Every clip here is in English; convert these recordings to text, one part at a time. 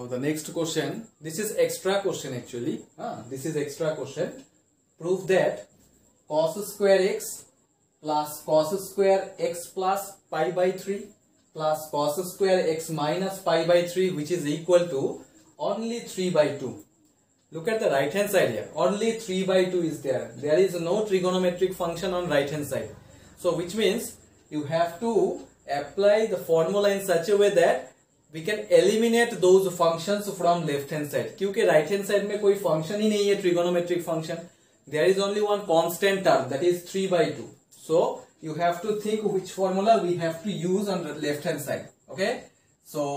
So the next question, this is extra question actually. This is extra question. Prove that cos square x plus cos square x plus pi by 3 plus cos square x minus pi by 3, which is equal to only 3 by 2. Look at the right hand side here. Only 3 by 2 is there. There is no trigonometric function on right hand side. So which means you have to apply the formula in such a way that we can eliminate those functions from left hand side. क्योंकि right hand side में कोई function ही नहीं है trigonometric function. There is only one constant term, that is 3 by 2. So you have to think which formula we have to use on the left hand side. Okay. So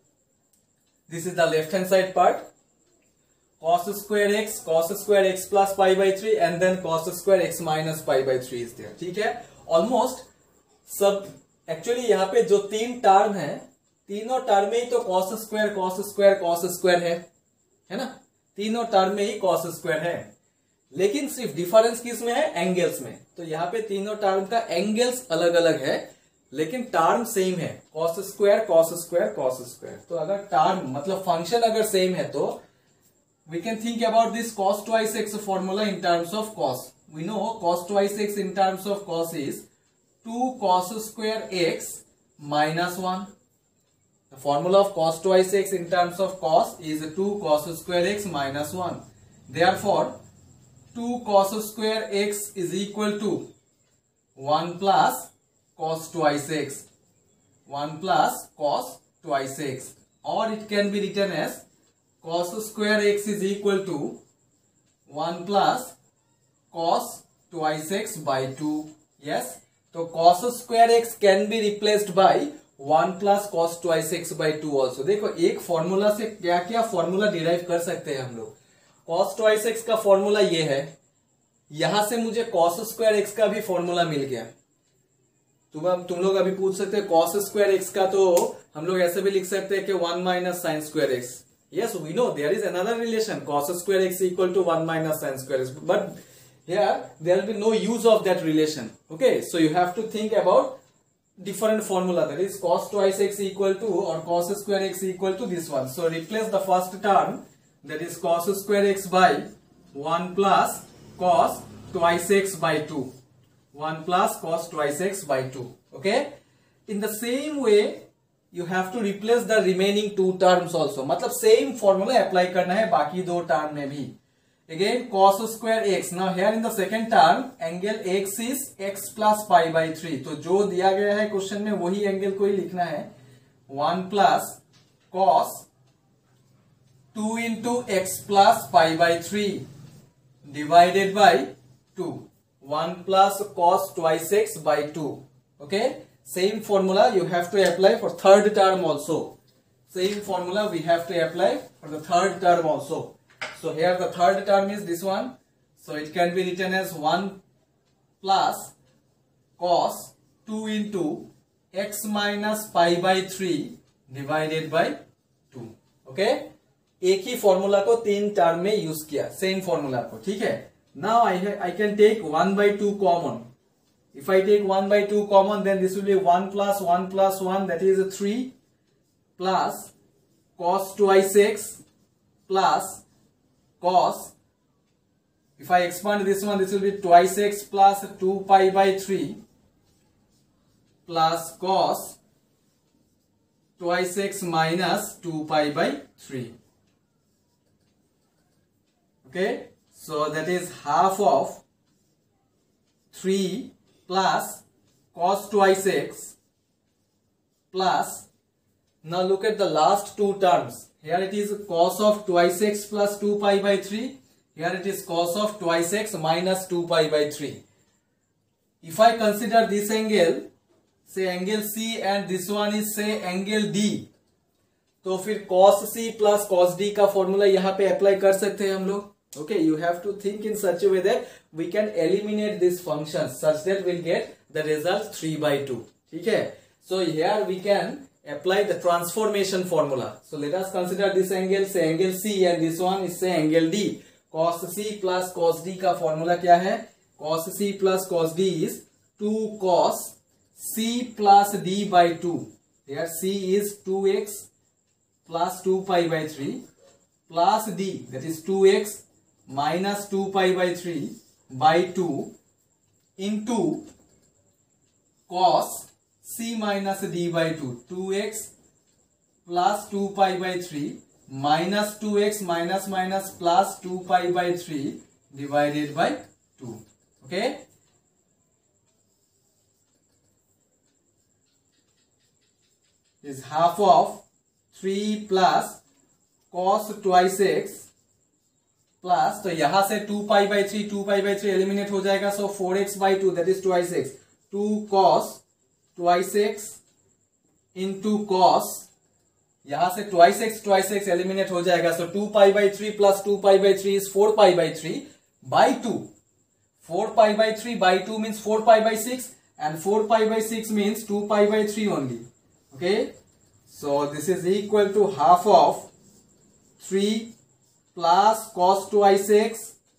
this is the left hand side part. Cos square x plus pi by 3 and then cos square x minus pi by 3 is there. ठीक है. Almost सब actually यहाँ पे जो तीन term है, तीनों term में ही तो cos स्क्वायर है ना. तीनों टर्म में ही cos स्क्वायर है, लेकिन सिर्फ डिफरेंस किस में है? एंगल्स में. तो यहाँ पे तीनों टर्म का एंगल्स अलग अलग है, लेकिन टर्म सेम है. cos square. तो अगर टर्म मतलब फंक्शन अगर सेम है तो we can think about this cos twice x formula in terms of cos. We know cos twice x in terms of cos is 2 cos square x minus 1. The formula of cos twice x in terms of cos is 2 cos square x minus 1. Therefore, 2 cos square x is equal to 1 plus cos twice x. 1 plus cos twice x. Or it can be written as cos square x is equal to 1 plus cos twice x by 2. Yes. So cos square x can be replaced by 1 plus cos twice x by 2 also. देखो एक formula से क्या क्या formula derive कर सकते हैं हम लोग. cos twice x का फॉर्मूला ये है. यहां से मुझे cos square x का भी फॉर्मूला मिल गया. तुम लोग अभी पूछ सकते हैं cos square x का तो हम लोग ऐसे भी लिख सकते हैं कि 1 minus sin square x. Yes, we know there is another relation, cos square x equal to 1 minus sin square x, but here there will be no use of that relation. Okay, so you have to think about different formula, that is cos twice x equal to or cos square x equal to this one. So replace the first term, that is cos square x by 1 plus cos twice x by 2. 1 plus cos twice x by 2. Okay, in the same way you have to replace the remaining two terms also. मतलब same formula apply करना है बाकी दो term में भी. Again cos square x. Now here in the second term angle x is x plus pi by 3. तो जो दिया गया है क्वेश्चन में वही एंगल को ही लिखना है. 1 plus cos 2 into x plus pi by 3 divided by 2. 1 plus cos twice x by 2. Okay. Same formula you have to apply for third term also. Same formula we have to apply for the third term also. So here the third term is this one. So it can be written as 1 plus cos 2 into x minus pi by 3 divided by 2. Okay. एक ही formula को तीन term में use किया, same formula को. ठीक है. Now I can take 1 by 2 common. If I take 1 by 2 common, then this will be 1 plus 1, that is 3 plus cos twice x plus cos. If I expand this one, this will be twice x plus 2 pi by 3 plus cos twice x minus 2 pi by 3. Okay, so that is half of 3 plus cos twice x plus, now look at the last two terms. Here it is cos of twice x plus 2 pi by 3. Here it is cos of twice x minus 2 pi by 3. If I consider this angle, say angle C, and this one is say angle D, तो फिर cos C plus cos D का formula यहाँ पे apply कर सकते हैं हम लोग. Okay, you have to think in such a way that we can eliminate this function such that we'll get the result 3 by 2. ठीक है. So here we can apply the transformation formula. So let us consider this angle, say angle C, and this one is say angle D. Cos C plus cos D का formula क्या है? Cos C plus cos D is 2 cos C plus D by 2. Here C is 2x plus 2 pi by 3 plus d, that is 2x minus 2 pi by 3 by 2 into cos c minus d by 2. 2x plus 2 pi by 3 minus 2x minus minus plus 2 pi by 3 divided by 2. Okay. Is half of 3 plus cos twice x plus, तो यहां से 2 pi by 3 eliminate हो जाएगा, so 4x by 2 that is twice x, 2 cos twice x into cos, यहां से twice x eliminate हो जाएगा, so 2 pi by 3 plus 2 pi by 3 is 4 pi by 3 by 2, 4 pi by 3 by 2 means 4 pi by 6 and 4 pi by 6 means 2 pi by 3 only. Okay, so this is equal to half of 3 plus cos twice x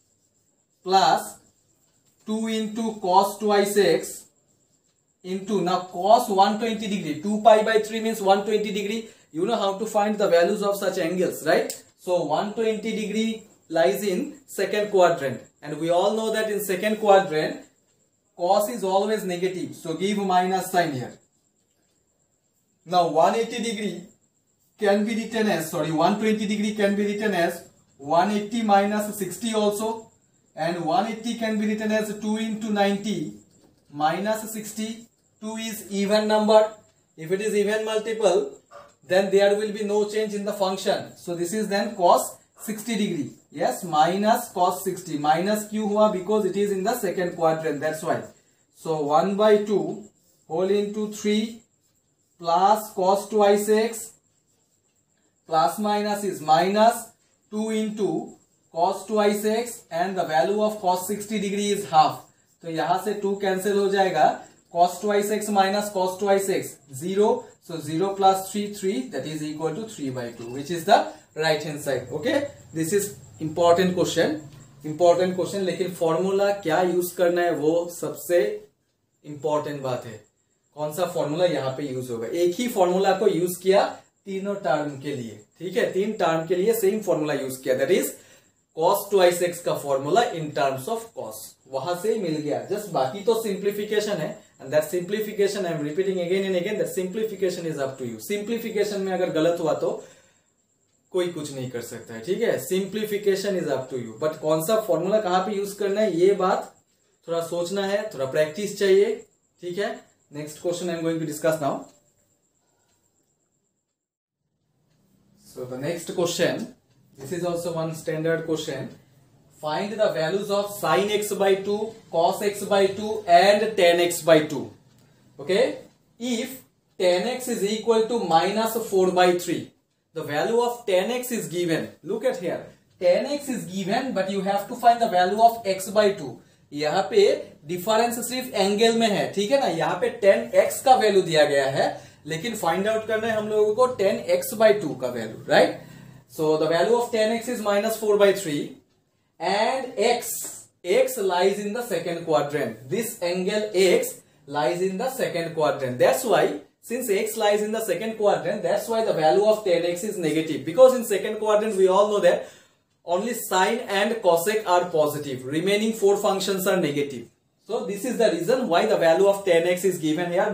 plus 2 into cos twice x into, now cos 120 degree, 2 pi by 3 means 120 degree. You know how to find the values of such angles, right? So 120 degree lies in second quadrant, and we all know that in second quadrant cos is always negative, so give minus sign here. Now 180 degree can be written as, 120 degree can be written as 180 minus 60 also, and 180 can be written as 2 into 90 minus 60. 2 is even number. If it is even multiple, then there will be no change in the function. So this is then cos 60 degree. Yes, minus cos 60. Minus क्यों हुआ? Because it is in the second quadrant. That's why. So 1 by 2 whole into 3 plus cos twice x plus minus is minus 2 into cos twice x, and the value of cos 60 degree is half. तो यहां से 2 cancel हो जाएगा, cos twice x minus cos twice x 0, so 0 plus 3 that is equal to 3 by 2, which is the right hand side. Okay, this is important question, लेकिन formula क्या use करना है वो सबसे इंपॉर्टेंट बात है. कौन सा फॉर्मूला यहाँ पे यूज होगा? एक ही फॉर्मूला को यूज किया तीनों टर्म के लिए, ठीक है, 3 टर्म के लिए सेम फॉर्मूला यूज किया, that is cos twice x का formula in terms of cos, वहां से मिल गया. जस्ट बाकी तो सिंप्लीफिकेशन है, and that simplification I am repeating again and again, that simplification is up to you. Simplification में अगर गलत हुआ तो कोई कुछ नहीं कर सकता है, ठीक है. Simplification is up to you, but कौन सा फॉर्मूला कहां पे यूज करना है ये बात थोड़ा सोचना है, थोड़ा प्रैक्टिस चाहिए, ठीक है. Next question I am going to discuss now. So the next question, this is also one standard question. Find the values of sin x by 2, cos x by 2 and tan x by 2. Okay, if tan x is equal to minus 4 by 3, the value of tan x is given. Look at here, tan x is given, but you have to find the value of x by 2. यहाँ पे difference सिर्फ angle में है, ठीक है ना. यहाँ पे tan x का वैल्यू दिया गया है, लेकिन फाइंड आउट करना है हम लोगों को tan x by 2 का value, right. So the value of tan x is minus 4 by 3 and x lies in the second quadrant. This angle x lies in the second quadrant. That's why, since x lies in the second quadrant, that's why the value of tan x is negative, because in second quadrant we all know that only sine and cosec are positive, remaining 4 functions are negative. So this is the reason why the value of tan x is given here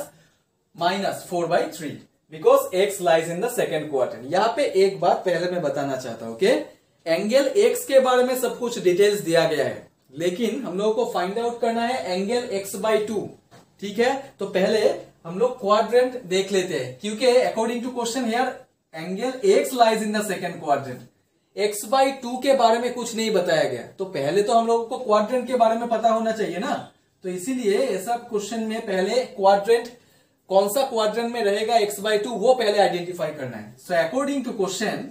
minus 4 by 3, because x lies in the second quadrant. यहाँ पे एक बात पहले मैं बताना चाहता हूँ, okay? Angle x के बारे में सब कुछ डिटेल्स दिया गया है, लेकिन हम लोगों को फाइंड आउट करना है एंगल x by 2, ठीक है. तो पहले हम लोग क्वाड्रेंट देख लेते हैं, क्योंकि according to question here angle x lies in the second quadrant. x by 2 के बारे में कुछ नहीं बताया गया, तो पहले तो हम लोगों को क्वाड्रेंट के बारे में पता होना चाहिए ना. तो इसीलिए ऐसा क्वेश्चन में पहले क्वाड्रेंट, कौन सा क्वाड्रेंट में रहेगा x by 2 वो पहले आइडेंटिफाई करना है. So according to question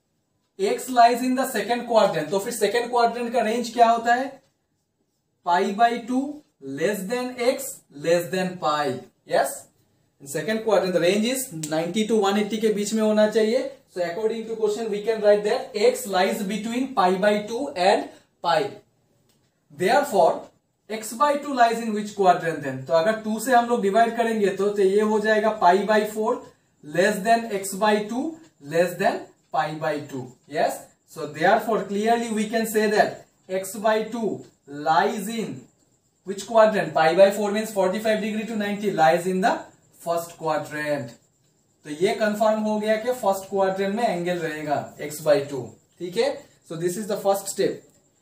x lies in the second quadrant, तो फिर सेकंड क्वाड्रेंट का रेंज क्या होता है? Pi by 2 less than x less than pi. Yes, in second quadrant the range is 90 to 180 के बीच में होना चाहिए. So according to question we can write that x lies between pi by 2 and pi. Therefore x by 2 lies in which quadrant then? तो अगर 2 से हम लोग divide करेंगे तो ये हो जाएगा pi by 4 less than x by 2 less than pi by 2. Yes. So therefore clearly we can say that x by 2 lies in which quadrant? Pi by 4 means 45 degree to 90 lies in the first quadrant. तो ये confirm हो गया कि first quadrant में angle रहेगा x by 2. ठीक है. So this is the first step.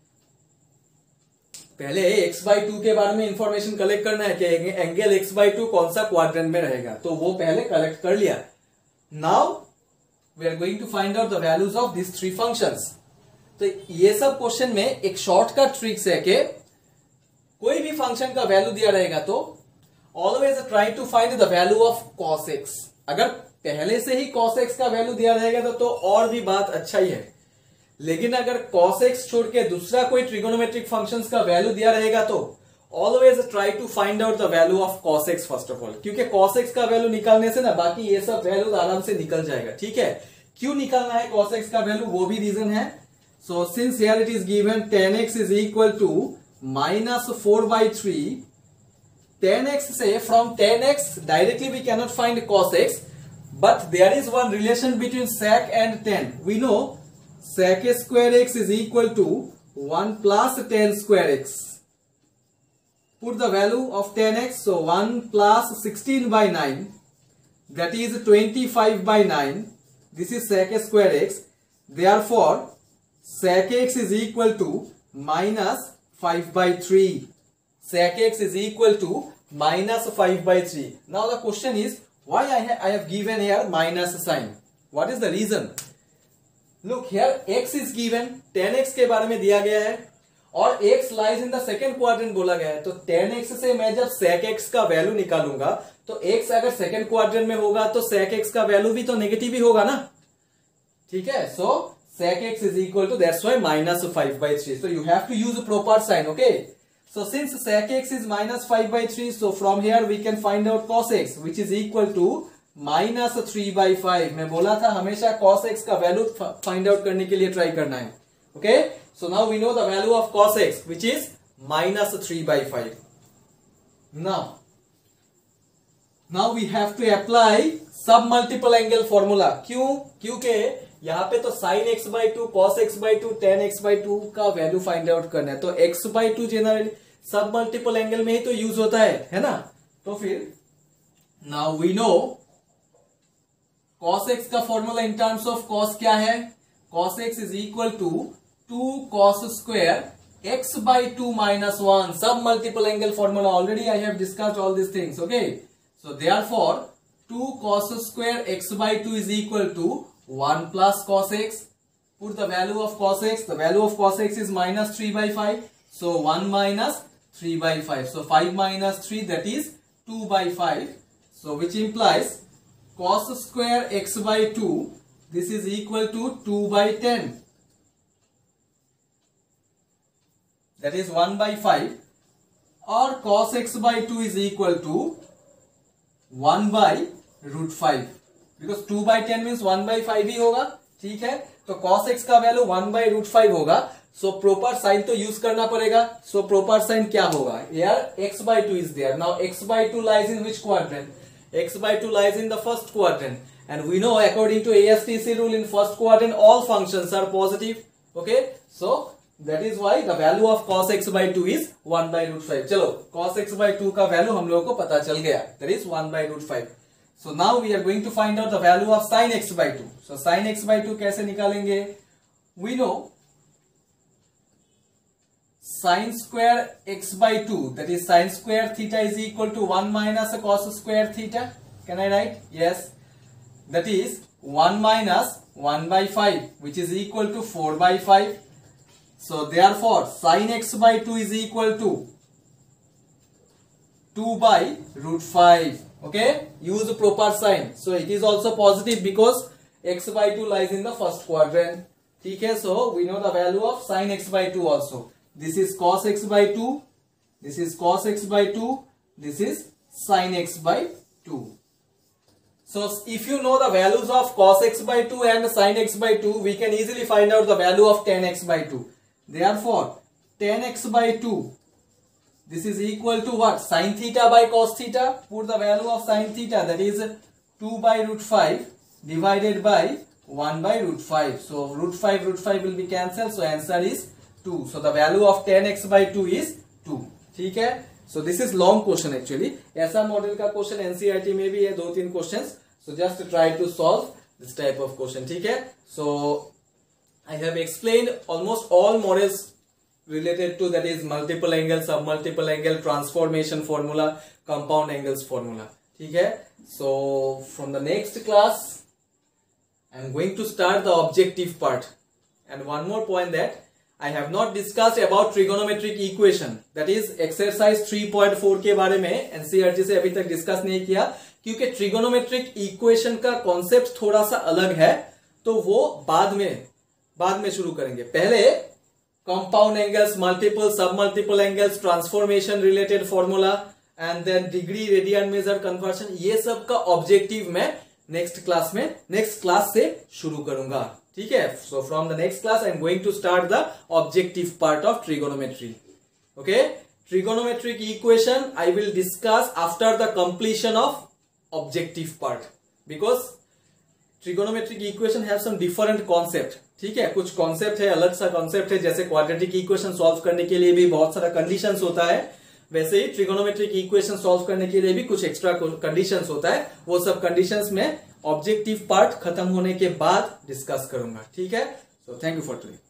पहले x by 2 के बारे में इंफॉर्मेशन कलेक्ट करना है कि एंगल x by 2 कौन सा क्वाड्रेंट में रहेगा, तो वो पहले कलेक्ट कर लिया. Now we are going to find out the values of this three functions. तो ये सब क्वेश्चन में एक शॉर्टकट ट्रिक्स है कि कोई भी फंक्शन का वैल्यू दिया रहेगा तो always try to find the value of cos x. अगर पहले से ही cos x का वैल्यू दिया रहेगा तो और भी बात अच्छा ही है. लेकिन अगर cos x छोड़ के दूसरा कोई ट्रिगोनोमेट्रिक फंक्शंस का वैल्यू दिया रहेगा तो always try to find out the value of cos x first of all. क्योंकि cos x का वैल्यू निकालने से ना बाकी ये सब वैल्यू आराम से निकल जाएगा. ठीक है. क्यों निकालना है cos x का वैल्यू, वो भी रीजन है. So since here it is given tan x is equal to -4/3. tan x से from tan x directly we cannot find cos x, but there is one relation between sec and tan. We know sec square x is equal to 1 plus tan square x. Put the value of tan x, so 1 plus 16/9, that is 25/9. This is sec square x. Therefore sec x is equal to -5/3. Sec x is equal to -5/3. Now the question is, why I have given here minus sign? What is the reason? Look here, x is given, tan x के बारे में दिया गया है और x lies in the second quadrant बोला गया है. तो tan x से मैं जब sec x का वैल्यू निकालूंगा तो x अगर सेकंड क्वाड्रेंट में होगा तो sec x का वैल्यू भी तो नेगेटिव ही होगा ना. ठीक है. सो sec x is equal to, that's why -5/3. So you have to use a proper sign. Okay. So since sec x is -5/3, so from here we can find out cos x, which is equal to -3/5. मैं बोला था हमेशा cos x का value find out करने के लिए try करना है. Okay. So now we know the value of cos x, which is -3/5. Now we have to apply sub multiple angle formula. क्यों? क्योंकि यहाँ पे तो sin x by 2, cos x by 2, tan x by 2 का value find out करना है. तो x by 2 generally सब मल्टीपल एंगल में ही तो यूज होता है ना. तो फिर now we know cos x का formula in terms of cos क्या है? cos x is equal to 2 cos square x by 2 minus 1. सब multiple angle formula. Already I have discussed all this things. Okay. So therefore 2 cos square x by 2 is equal to 1 plus cos x. Put the value of cos x. The value of cos x is -3/5. So 1 minus 3/5. So 5 minus 3, that is 2/5. So which implies cos square x by 2, this is equal to 2/10. That is 1/5. Or cos x by 2 is equal to 1/√5. Because 2/10 means 1/5 ही होगा. ठीक है. तो cos x का value 1/√5 होगा. So proper sign तो use करना पड़ेगा. सो प्रोपर साइन क्या होगा? यार x by 2 is there. Now x by 2 lies in which quadrant? X by 2 lies in the first quadrant. And we know according to ASTC rule in first quadrant all functions are positive. Okay. So that is why the value of cos x by 2 is 1/√5. चलो cos x by 2 का value हम लोगों को पता चल गया. That is 1/√5. So now we are going to find out the value of sin x by 2. So sin x by 2 कैसे निकालेंगे? We know sin square x by 2, that is sin square theta is equal to 1 minus cos square theta. Can I write? Yes. That is 1 minus 1/5, which is equal to 4/5. So therefore sin x by 2 is equal to 2/√5. Okay. Use proper sign. So it is also positive because x by 2 lies in the first quadrant. ठीक है. So we know the value of sin x by 2 also. This is cos x by 2. This is cos x by 2. This is sin x by 2. So if you know the values of cos x by 2 and sin x by 2, we can easily find out the value of tan x by 2. Therefore tan x by 2, this is equal to what? Sin theta by cos theta. Put the value of sin theta, that is 2/√5 divided by 1 by root 5. So root 5 will be cancelled. So answer is 2. So the value of 10x by 2 is 2. ठीक है. So this is long question actually. ऐसा model का question NCERT में भी है 2-3 questions. So just try to solve this type of question. ठीक है. So I have explained almost all models related to, that is multiple angle, submultiple angle, transformation formula, compound angles formula. ठीक है. So from the next class I am going to start the objective part. And one more point, that I have not discussed about trigonometric equation, that is exercise 3.4 के बारे में NCERT से अभी तक discuss नहीं किया, क्योंकि ट्रिगोनोमेट्रिक इक्वेशन का कॉन्सेप्ट थोड़ा सा अलग है, तो वो बाद में शुरू करेंगे. पहले कंपाउंड एंगल्स, मल्टीपल, सब multiple angles, transformation related formula, and then degree, radian measure, conversion, ये सब का ऑब्जेक्टिव मैं नेक्स्ट क्लास से शुरू करूंगा. ठीक है. So from the next class I am going to start the objective part of trigonometry. Okay. Trigonometric equation I will discuss after the completion of objective part, because trigonometric equation have some different concept. ठीक है. कुछ concept है, अलग सा concept है, जैसे quadratic equation solve करने के लिए भी बहुत सारा कंडीशंस होता है, वैसे ही ट्रिगोनोमेट्रिक इक्वेशन सॉल्व करने के लिए भी कुछ एक्स्ट्रा कंडीशंस होता है. वो सब कंडीशंस में ऑब्जेक्टिव पार्ट खत्म होने के बाद डिस्कस करूंगा. ठीक है. So thank you for today.